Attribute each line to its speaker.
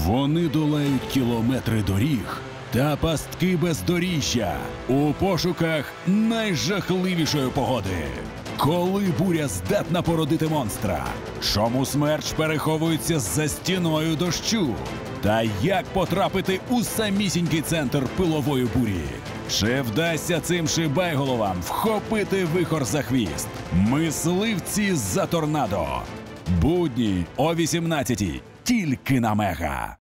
Speaker 1: Вони долають кілометри доріг та пастки бездоріжжя у пошуках найжахливішої погоди. Коли буря здатна породити монстра? Чому смерч переховується за стіною дощу? Та як потрапити у самісінький центр пилової бурі? Чи вдасться цим шибайголовам вхопити вихор за хвіст? Мисливці за торнадо. Будні о 18-й. Тільки на Мега.